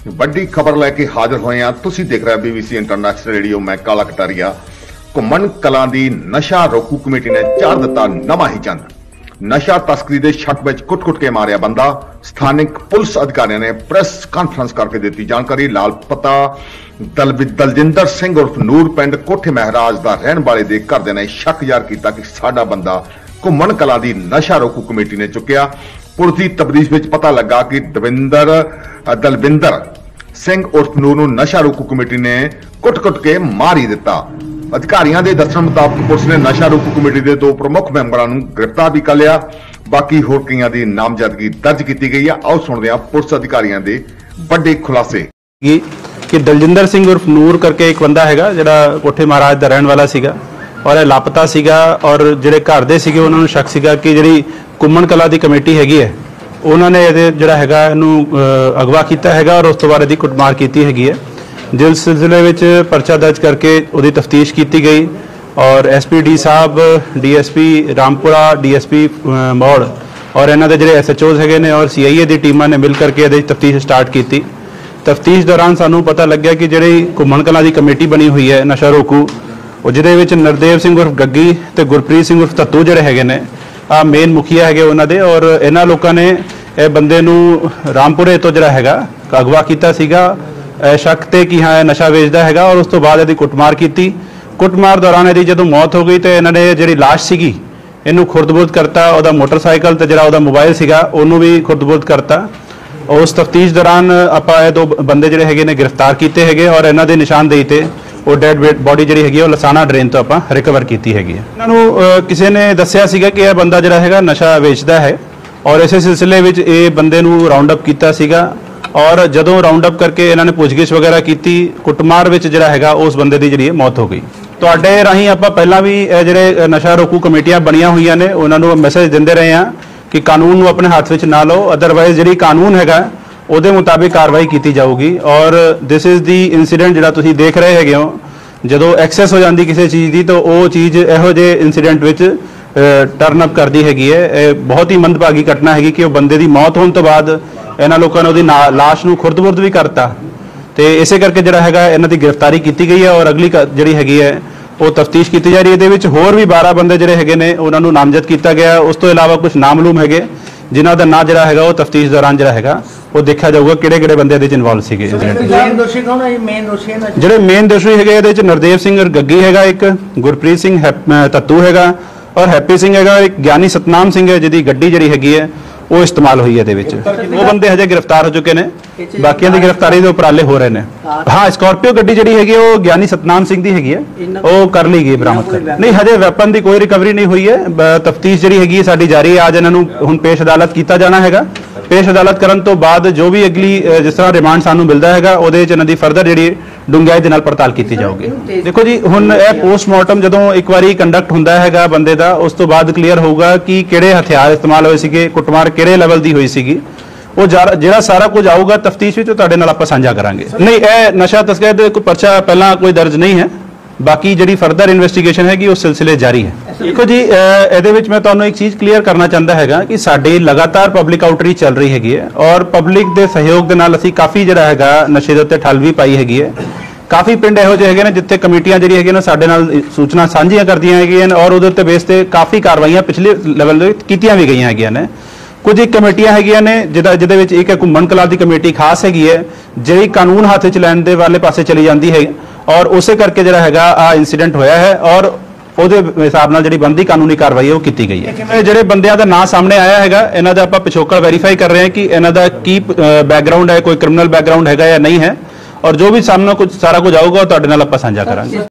ਵੱਡੀ खबर लैके हाजिर होए हैं। तुसीं देख रहे BBC इंटरनेशनल रेडियो। मैं काला कटारिया। घुम्मन कलां दी नशा रोकू कमेटी ने चाड़ दिता नवां ही चंद। नशा तस्करी दे शक विच कुट-कुट के मारिया बंदा। स्थानिक पुलिस अधिकारियों ने प्रेस कॉन्फ्रेंस करके दी जानकारी। लालपता दलजिंदर सिंह उर्फ नूर पिंड कोठे महराज दा रहण वाले दे घरदे ने शक ज़ाहिर कीता कि साडा बंदा घुम्मन कलां दी नशा रोकू कमेटी ने चुक्या। पुलिस की तबदीश में पता लगा कि दलविंदर सिंह उर्फ नूर नूं नशा रोकू कमेटी ने कुट-कुट के मार ही दिता। अधिकारियों के दस्सण मुताबिक पुलिस ने नशा रोकू कमेटी के 2 प्रमुख मैंबरों को गिरफ्तार भी कर लिया। बाकी होर कईयां दी नामजदगी दर्ज की गई है। आओ सुनते हैं पुलिस अधिकारियों के बड़े खुलासे कि दलजिंदर सिंह उर्फ नूर करके एक बंदा है जिहड़ा कोठे महाराज दा रहण वाला सीगा और लापता सीगा और जिहड़े घर दे सीगे उन्हां नूं शक सीगा कि जिहड़ी घुम्मन कला दी कमेटी हैगी है उन्होंने ये जिहड़ा हैगा इहनूं अगवा कीता हैगा और उस तो बाद इहदी कुटमार कीती हैगी है। जिस सिलसिले विच परचा दर्ज करके उहदी तफ्तीश की गई और SPD साहब DSP रामपुरा DSP मौड़ और इन्हां दे जिहड़े SHOs हैगे ने और CIA दी टीमां ने मिल करके इहदी तफ्तीश स्टार्ट की। तफ्तीश दौरान सानूं पता लग्या कि जिहड़ी घुम्मन कला दी कमेटी बनी हुई है नशा रोकू और जिहदे विच नरदेव सिंह उर्फ गग्गी ते गुरप्रीत सिंह उर्फ तत्तू जिहड़े हैगे ने आ मेन मुखिया है उन्होंने दे और इन्होंने लोगों ने यह बंदे रामपुरे तो जरा है अगवा किया शक ते कि हाँ नशा वेचता है और उस तो बाद यदि कुटमार की। कुटमार दौरान यदि जो मौत हो गई तो इन्होंने जी लाश सी इनू खुरदबुर्द करता और मोटरसाइकिल तो जरा मोबाइल सीगा उन्होंने भी खुरदबुर्द करता। उस तफ्तीश दौरान आप 2 बंदे जोड़े है गिरफ्तार किए हैं और इन्हों के निशानदेही से वो डेड बॉडी जी है लसाना ड्रेन तो आप रिकवर की हैगी। इन्हों किसी ने दसिया सीगा कि यह बंदा जरा है नशा वेचता है और इस सिलसिले में ये बंदे राउंड अप किया और जदों राउंड अप करके इन्होंने पुछगिछ वगैरह की कुटमार में जरा है उस बंदे की जी मौत हो गई। तुहाडे राहीं आप पहला भी जो नशा रोकू कमेटियां बनिया हुई ने उन्होंने मैसेज देंदे रहे हैं कि कानून को अपने हाथ में ना लो, अदरवाइज जी कानून है ਉਹਦੇ ਮੁਤਾबिक कार्रवाई की जाऊगी। और दिस इज़ दी इंसीडेंट जिहड़ा तुसीं देख रहे हैगे हो जदों एक्सेस हो जाती किसी चीज़ की तो वो चीज़ इहो जे इंसीडेंट विच टर्न अप करती हैगी है। बहुत ही मंदभागी घटना हैगी कि वो बंदे की मौत होने तो बाद इन्हां लोगों ने उहदी लाश नूं खुरदबुर्द भी करता तो इसे करके जिहड़ा हैगा इन्हां दी गिरफ्तारी की गई है और अगली जिहड़ी हैगी है वो तफ्तीश की जा रही है। इहदे विच होर भी 12 बंदे जिहड़े हैगे ने उन्हां नूं नामजद किया गया। उस तो इलावा कुछ नामलूम हैगे जिन्हों का ना जरा है तफ्तीश दौरान जरा है वो देखा जाऊगा किहड़े बंदे इन्वॉल्व थे। जो मेन दोषी है नरदेव सिंह गग्गी है, एक गुरप्रीत सिंह तत्तू है और हैप्पी सिंह है, एक ज्ञानी सतनाम सिंह है जिहदी गड्डी जिहड़ी हैगी है वो इस्तेमाल हुई है। वो बंदे हजे गिरफ्तार हो चुके हैं, बाकियों की गिरफ्तारी के उपराले हो रहे हैं। हाँ स्कॉर्पियो गड्डी जिहड़ी हैगी वो ज्ञानी सतनाम सिंह की हैगी है वो कर ली गई बरामद कर नहीं हजे वैपन की कोई रिकवरी नहीं हुई है। तफ्तीश जिहड़ी हैगी साडी जारी है। आज इन्हों हुण पेश अदालत किया जाना है। पेश अदालत करन तो बाद जो भी अगली जिस तरह रिमांड सानू मिलता है ਉਹਦੇ ਚ ਇਹਨਾਂ ਦੀ फर्दर जी डूंघाई ਦੇ ਨਾਲ पड़ताल की जाऊगी। देखो जी हुण ਇਹ पोस्टमार्टम ਜਦੋਂ एक बारी कंडक्ट ਹੁੰਦਾ ਹੈਗਾ ਬੰਦੇ ਦਾ ਉਸ ਤੋਂ ਬਾਅਦ क्लीयर होगा कि ਕਿਹੜੇ ਹਥਿਆਰ इस्तेमाल ਹੋਏ ਸੀਗੇ, ਕੁੱਟਮਾਰ ਕਿਹੜੇ ਲੈਵਲ ਦੀ ਹੋਈ ਸੀਗੀ, ਉਹ ਜਿਹੜਾ ਸਾਰਾ ਕੁਝ ਆਊਗਾ ਤਫਤੀਸ਼ ਵਿੱਚ ਤੁਹਾਡੇ ਨਾਲ ਆਪਾਂ ਸਾਂਝਾ ਕਰਾਂਗੇ। नहीं ਇਹ ਨਸ਼ਾ ਤਸਕਰੀ ਦੇ ਕੋਈ ਪਰਚਾ ਪਹਿਲਾਂ कोई दर्ज नहीं है, बाकी जी फर्दर इन्वेस्टिगेशन हैगी उस सिलसिले जारी है। देखो जी ये मैं तुहानू एक चीज़ क्लीयर करना चाहता है कि साडी लगातार पब्लिक आउटरीच चल रही हैगी है और पब्लिक के सहयोग के नाल असीं काफ़ी जिहड़ा हैगा नशे दे उत्ते ठल भी पाई हैगी है। काफ़ी पिंड इहो जिहे हैगे ने जिथे कमेटियां जिहड़ी हैगी ने साडे नाल सूचना साझियां करदियां हैगियां और उहदे उत्ते बेस ते काफ़ी कार्रवाइयां पिछले लेवल ते कीतियां भी गईयां हैगियां ने। कुछ एक कमेटियां हैगियां ने जिहदे विच एक घुम्मन कला दी कमेटी खास हैगी है जिहड़ी कानून हत्थ च लैण दे वाले पासे चली जाती है और उसे करके जिहड़ा हैगा आ इंसीडेंट होया है और ਉਹਦੇ ਹਿਸਾਬ ਨਾਲ ਜਿਹੜੀ ਬੰਦੀ ਕਾਨੂੰਨੀ ਕਾਰਵਾਈ ਉਹ ਕੀਤੀ ਗਈ ਹੈ। ਜਿਹੜੇ ਬੰਦਿਆਂ ਦਾ ਨਾਂ ਸਾਹਮਣੇ ਆਇਆ ਹੈਗਾ ਇਹਨਾਂ ਦਾ ਆਪਾਂ ਪਿਛੋਕੜ ਵੈਰੀਫਾਈ ਕਰ ਰਹੇ ਹਾਂ ਕਿ ਇਹਨਾਂ ਦਾ ਕੀ ਬੈਕਗ੍ਰਾਉਂਡ ਹੈ, ਕੋਈ ਕ੍ਰਿਮੀਨਲ ਬੈਕਗ੍ਰਾਉਂਡ ਹੈਗਾ ਜਾਂ ਨਹੀਂ ਹੈ और जो भी सामने कुछ सारा कुछ आऊगा ਤੁਹਾਡੇ ਨਾਲ ਆਪਾਂ ਸਾਂਝਾ ਕਰਾਂਗੇ।